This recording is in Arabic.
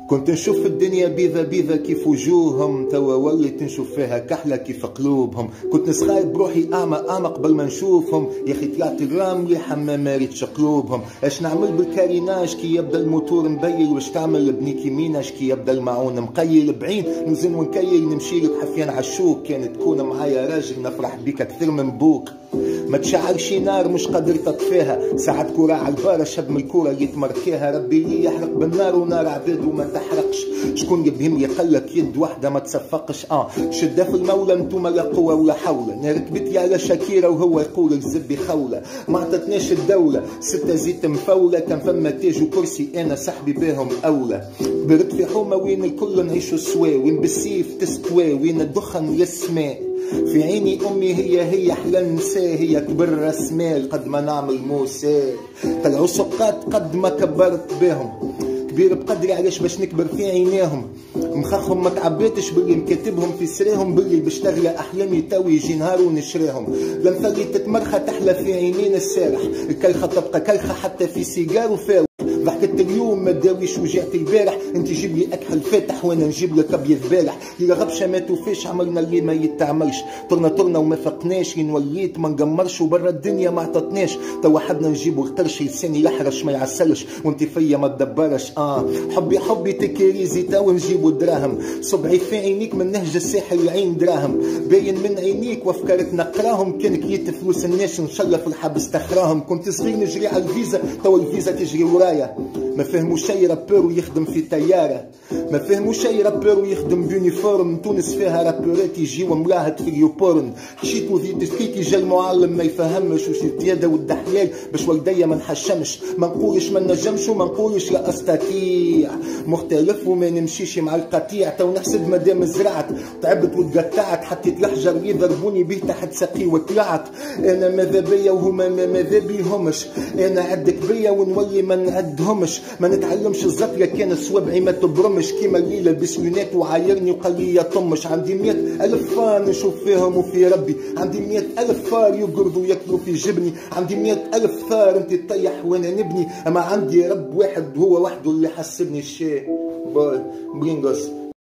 كنت نشوف الدنيا بيضة بيضة كيف وجوههم، توا وليت نشوف فيها كحلة كيف قلوبهم. كنت نسخايب بروحي أعمى قبل ما نشوفهم، يا أخي طلعت الرام حمام ما ريتش قلوبهم. اش نعمل بالكاريناج كي يبدا الموتور مبيل، واش تعمل بنيكي ميناش كي يبدا المعون مقيل. بعين نوزن ونكيل نمشي لك حفيان عالشوك، كانت تكون معايا راجل نفرح بيك أكثر من بوك. ما تشعلش نار مش قادر تطفيها، ساعات كرة على البارة شد من الكرة اللي تمركيها. ربي لي يحرق بالنار ونار عباد وما تحرقش، شكون يبهم يقلك يد واحدة ما تصفقش. شدة في المولى انتوما لا قوة ولا حول. انا ركبت على شاكيرة وهو يقول الزبي خولة. ما عطتناش الدولة 6 زيت مفولة، كان فما تاج وكرسي انا صاحبي بيهم اولى. كبرت في حومة وين الكل نعيشو سوا، وين بالسيف تستوى وين الدخن يسمى. في عيني امي هي احلى النساء، هي كبر رسمال قد ما نعمل موسى. طلعوا سقات قد ما كبرت بهم، كبير بقدري علاش باش نكبر في عينيهم. مخاخهم ما تعبيتش باللي مكاتبهم في سريهم، باللي باش تغلى احلامي تو يجي نهار ونشريهم. لنفلي تتمرخى تحلى في عينين السارح، الكلخه تبقى كلخه حتى في سيجار وفاو. ضحكت اليوم ما داويش وجعت البارح، انت جيب لي اكحل فاتح وانا نجيب لك ابيض ذبالح. يا غبشه ما توفيش عملنا اللي ما يتعملش، طرنا وما فقناش، لين وليت ما نقمرش وبرا الدنيا ما عطتناش. توا حدنا نجيبو القرش لساني يحرش ما يعسلش، وانت فيا ما تدبرش. حبي تكريزي تو نجيبو الدراهم، صبعي في عينيك من نهج الساحر العين دراهم. باين من عينيك وافكارك نقراهم، كان كليت فلوس الناس ان شاء الله في الحبس تخراهم. كنت صغير نجري على الفيزا توا الفيزا تجري ورايا. ما فهموا شي رابور ويخدم في طيارة، ما فهموا شي رابور ويخدم بيونيفورم. تونس فيها رابورات يجيو ملاهد في اليوبورن. حشيت وزيد سكيكي جا المعلم ما يفهمش، وشيت يدا والدحلال باش ولديا ما نحشمش. ما نقولش ما نجمش وما نقولش لا استطيع، مختلف وما نمشيش مع القطيع. تو نحسب مادام زرعت تعبت وتقطعت، حطيت الحجر اللي ضربوني به تحت ساقي وطلعت. انا ماذا بيا وهما ماذا بيهمش، انا عدك بيا ونولي ما نعدهمش. ما نتعلمش الزفرة كان صوابعي ما تبرمش، كيما اللي لابس لونات وعايرني وقال لي يا طمش. عندي 100,000 فار نشوف فيهم وفي ربي، عندي 100,000 فار يقرضوا ياكلوا في جبني. عندي 100,000 فار انت تطيح وانا نبني، اما عندي رب واحد هو وحده اللي حسبني الشيء. باي برينغوس.